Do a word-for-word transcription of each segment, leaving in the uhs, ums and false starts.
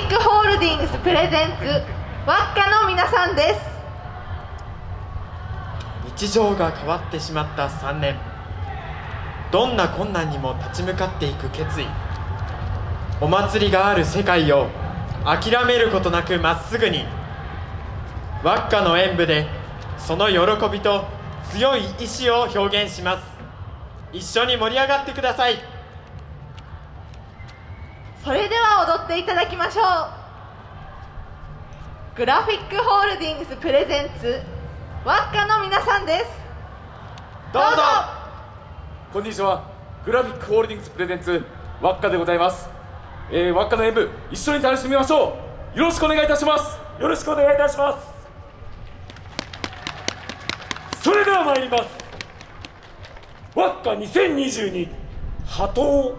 ックホールディングスプレゼンツワッカの皆さんです。 日常が変わってしまったさんねん、どんな困難にも立ち向かっていく決意、お祭りがある世界を諦めることなくまっすぐに、ワッカの演舞でその喜びと強い意志を表現します。一緒に盛り上がってください。 それでは踊っていただきましょう。グラフィックホールディングスプレゼンツワッカの皆さんです。 どうぞ。 こんにちは。グラフィックホールディングスプレゼンツワッカでございます。えー、ワッカの演舞一緒に楽しみましょう。よろしくお願いいたします。よろしくお願いいたします。それでは参ります。ワッカにせんにじゅうに波頭。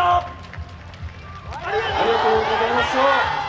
ありがとうございました。